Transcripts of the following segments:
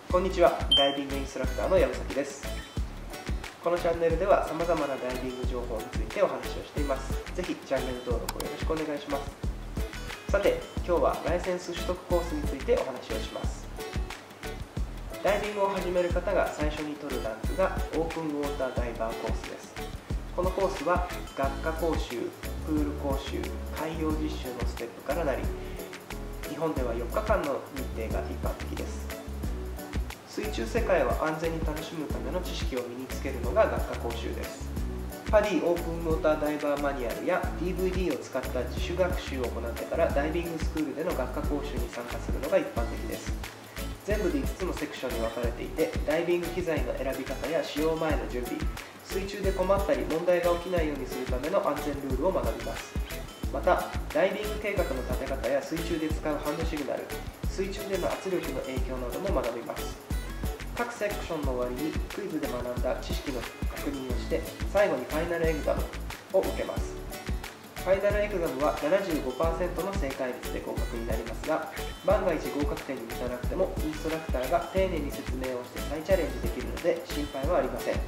こんにちは、ダイビングインストラクターの山崎です。このチャンネルでは様々なダイビング情報についてお話をしています。ぜひチャンネル登録をよろしくお願いします。さて、今日はライセンス取得コースについてお話をします。ダイビングを始める方が最初に取るランクがオープンウォーターダイバーコースです。このコースは学科講習、プール講習、海洋実習のステップからなり、日本では4日間の日程が一般的です。水中世界を安全に楽しむための知識を身につけるのが学科講習です。パディオープンウォーターダイバーマニュアルや DVD を使った自主学習を行ってからダイビングスクールでの学科講習に参加するのが一般的です。全部で5つのセクションに分かれていて、ダイビング機材の選び方や使用前の準備、水中で困ったり問題が起きないようにするための安全ルールを学びます。また、ダイビング計画の立て方や水中で使うハンドシグナル、水中での圧力の影響なども学びます。各セクションの終わりにクイズで学んだ知識の確認をして、最後にファイナルエグザムを受けます。ファイナルエグザムは 75% の正解率で合格になりますが、万が一合格点に満たなくてもインストラクターが丁寧に説明をして再チャレンジできるので心配はありません。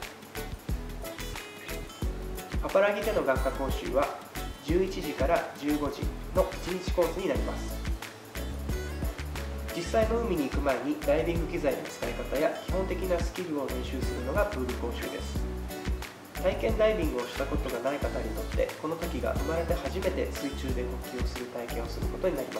パパラギでの学科講習は11時から15時の1日コースになります。実際の海に行く前にダイビング機材の使い方や基本的なスキルを練習するのがプール講習です。体験ダイビングをしたことがない方にとって、この時が生まれて初めて水中で呼吸をする体験をすることになります。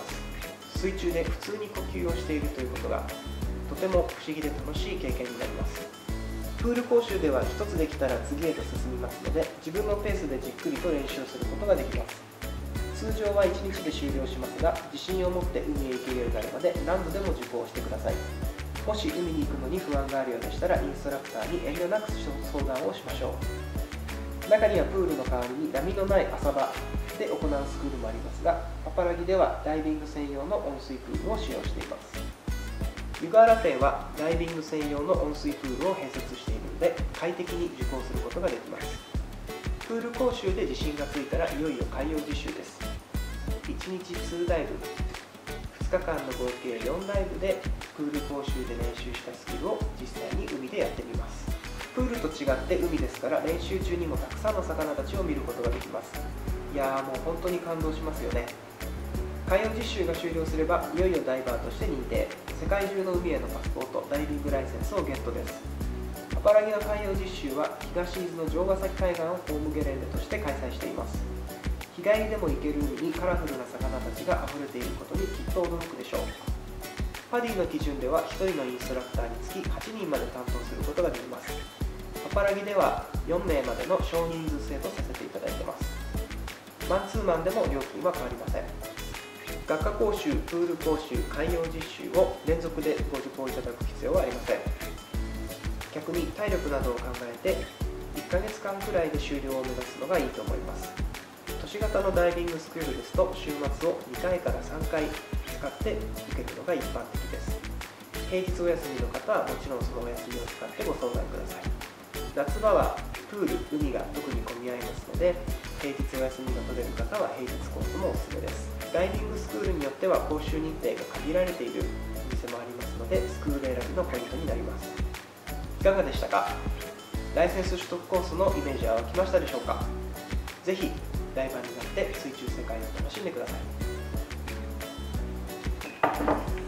水中で普通に呼吸をしているということがとても不思議で楽しい経験になります。プール講習では1つできたら次へと進みますので、自分のペースでじっくりと練習することができます。通常は1日で終了しますが、自信を持って海へ行けるようになるまで何度でも受講してください。もし海に行くのに不安があるようでしたら、インストラクターに遠慮なく相談をしましょう。中にはプールの代わりに波のない浅場で行うスクールもありますが、パパラギではダイビング専用の温水プールを使用しています。湯河原店はダイビング専用の温水プールを併設しているので、快適に受講することができます。プール講習で自信がついたらいよいよ海洋実習です。1日2ダイブ、2日間の合計4ダイブでプール講習で練習したスキルを実際に海でやってみます。プールと違って海ですから、練習中にもたくさんの魚たちを見ることができます。いやー、もう本当に感動しますよね。海洋実習が終了すればいよいよダイバーとして認定、世界中の海へのパスポート、ダイビングライセンスをゲットです。パパラギの海洋実習は東伊豆の城ヶ崎海岸をホームゲレンデとして開催しています。日帰りでも行ける海にカラフルな魚たちが溢れていることにきっと驚くでしょう。パディの基準では1人のインストラクターにつき8人まで担当することができます。パパラギでは4名までの少人数制とさせていただいています。マンツーマンでも料金は変わりません。学科講習、プール講習、海洋実習を連続でご受講いただく必要はありません。逆に体力などを考えて1ヶ月間くらいで終了を目指すのがいいと思います。都市型のダイビングスクールですと、週末を2回から3回使って受けるのが一般的です。平日お休みの方はもちろんそのお休みを使ってご相談ください。夏場はプール、海が特に混み合いますので、平日お休みが取れる方は平日コースもおすすめです。ダイビングスクールによっては講習日程が限られているお店もありますので、スクール選びのポイントになります。いかがでしたか？ライセンス取得コースのイメージは湧きましたでしょうか？ぜひダイバーになって水中世界を楽しんでください。